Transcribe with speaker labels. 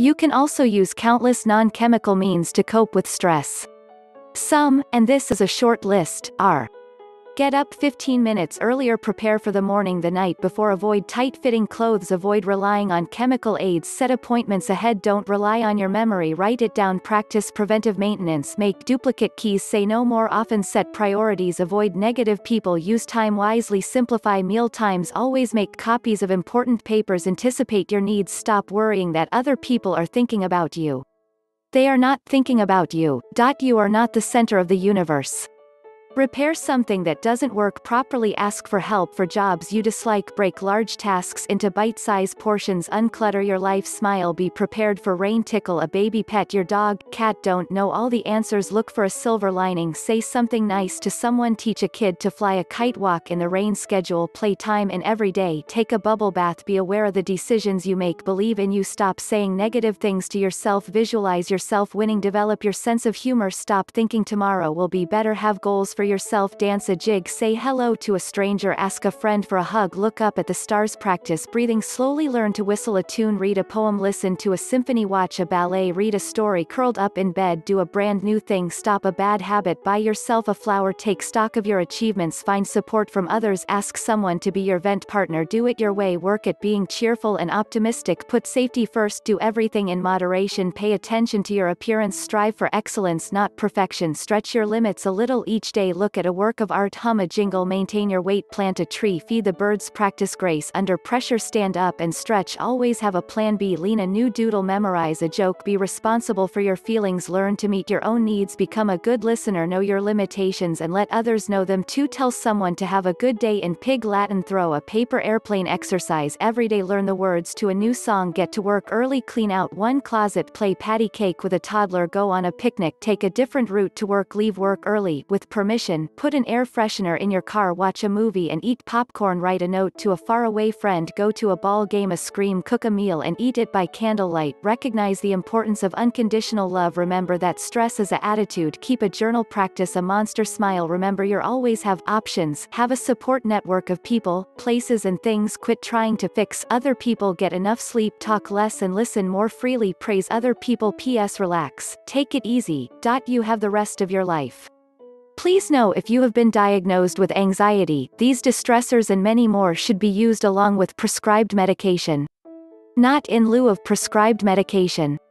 Speaker 1: You can also use countless non-chemical means to cope with stress. Some, and this is a short list, are: get up 15 minutes earlier, prepare for the morning the night before, avoid tight-fitting clothes, avoid relying on chemical aids, set appointments ahead, don't rely on your memory, write it down, practice preventive maintenance, make duplicate keys, say no more often, set priorities, avoid negative people, use time wisely, simplify meal times, always make copies of important papers, anticipate your needs, stop worrying that other people are thinking about you. They are not thinking about you. You are not the center of the universe. Repair something that doesn't work properly, ask for help for jobs you dislike, break large tasks into bite-sized portions, unclutter your life, smile, be prepared for rain, tickle a baby, pet your dog, cat, don't know all the answers, look for a silver lining, say something nice to someone, teach a kid to fly a kite, walk in the rain, schedule play time in every day, take a bubble bath, be aware of the decisions you make, believe in you, stop saying negative things to yourself, visualize yourself winning, develop your sense of humor, stop thinking tomorrow will be better, have goals for yourself, dance a jig, say hello to a stranger, ask a friend for a hug, look up at the stars, practice breathing slowly, learn to whistle a tune, read a poem, listen to a symphony, watch a ballet, read a story, curled up in bed, do a brand new thing, stop a bad habit, buy yourself a flower, take stock of your achievements, find support from others, ask someone to be your vent partner, do it your way, work at being cheerful and optimistic, put safety first, do everything in moderation, pay attention to your appearance, strive for excellence not perfection, stretch your limits a little each day, look at a work of art, hum a jingle, maintain your weight, plant a tree, feed the birds, practice grace under pressure, stand up and stretch, always have a plan B, lean a new doodle, memorize a joke, be responsible for your feelings, learn to meet your own needs, become a good listener, know your limitations and let others know them too, tell someone to have a good day in Pig Latin, throw a paper airplane, exercise every day, learn the words to a new song, get to work early, clean out one closet, play patty cake with a toddler, go on a picnic, take a different route to work, leave work early with permission, put an air freshener in your car, watch a movie and eat popcorn, write a note to a faraway friend, go to a ball game, a scream, cook a meal and eat it by candlelight, recognize the importance of unconditional love, remember that stress is a attitude, keep a journal, practice a monster smile, remember you always have options, have a support network of people, places and things, quit trying to fix other people, get enough sleep, talk less and listen more freely, praise other people, PS relax, take it easy. You have the rest of your life. Please know if you have been diagnosed with anxiety, these distressors and many more should be used along with prescribed medication. Not in lieu of prescribed medication.